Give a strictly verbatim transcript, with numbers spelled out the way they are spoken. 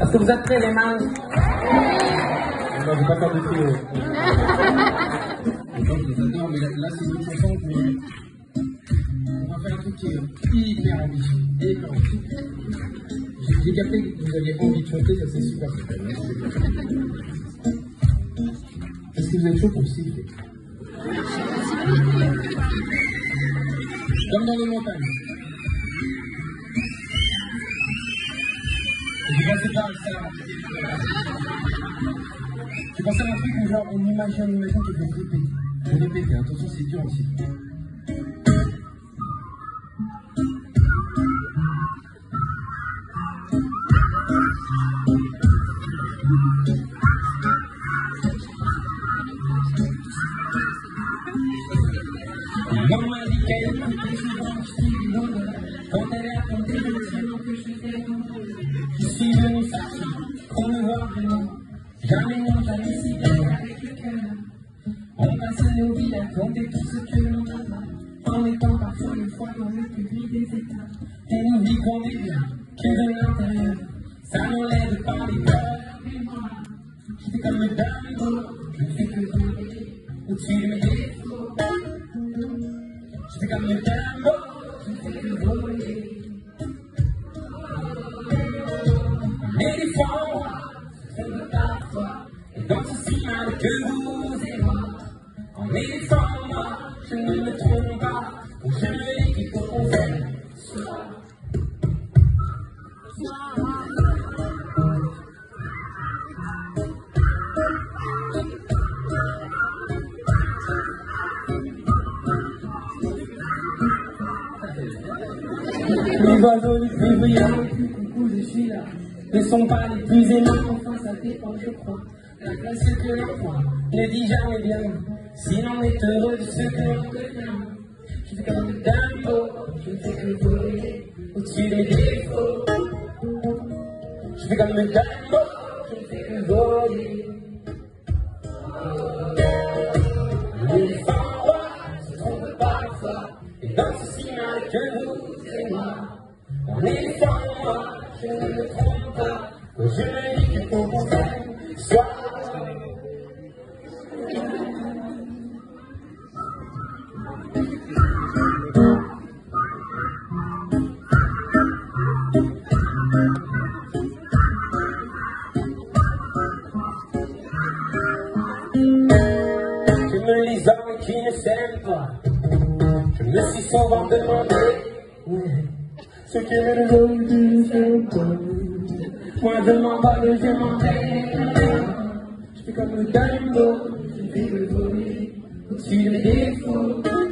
Est-ce que vous êtes prêts, les man? Non, je vais pas faire du trio. Non, mais là, c'est une chanson que on va faire un truc qui est hyper ambitieux. Hyper ambitieux. J'ai capté que vous aviez envie de chanter, ça c'est super. Est-ce que vous êtes chaud pour siffler? Comme dans les montagnes. J'ai pensé par ça. J'ai pensé à un truc où genre on imagine, on imagine qu'il faut flipper. Je vais répéter, attention c'est dur aussi. Maman m'a dit qu'elle écoutait souvent Stevie Wonder. Quand elle a raconté le salon que je faisais comprendre. Je suis venu s'asseoir, pour me voir venir. Jamais non, jamais si bien avec le cœur. On passe nos vies à compter tout ce que l'on a pas. En étant parfois une fois dans le public des états. Et nous dit qu'on est bien, que de l'intérieur. Ça n'enlève pas les peurs. Je fais comme le dingo, je ne fais que voler au-dessus de mes défauts. Je fais comme le dingo, je ne fais que voler. Mais des fois, je trouve parfois, et dans ce si mal que vous et moi. En éléphant, moi, je ne me trompe pas, ou je me dis qu'il faut qu'on s'aime. Les oiseaux les plus brillants, les plus coucou, je suis là. Ne sont pas les plus aimants, enfin ça dépend, je crois. La classe que l'on prend ne dit jamais bien. Si l'on est heureux de ce que l'on devient. Je fais comme le dingo, je ne fais que voler au-dessus des défauts. Je fais comme le dingo, je ne fais que voler. L'éléphant roi se trompe parfois, et dans ce si mal que vous et moi. En éléphant moi, je ne me trompe pas, que je me dis qu'il faut qu'on s'aime. Soit les hommes qui ne s'aiment pas. Je me suis souvent demandé ce que les hommes qui ne s'aiment pas. Moi je m'emballe, je m'en vais. Je fais comme le dingo, je fais le voler au-dessus des défauts.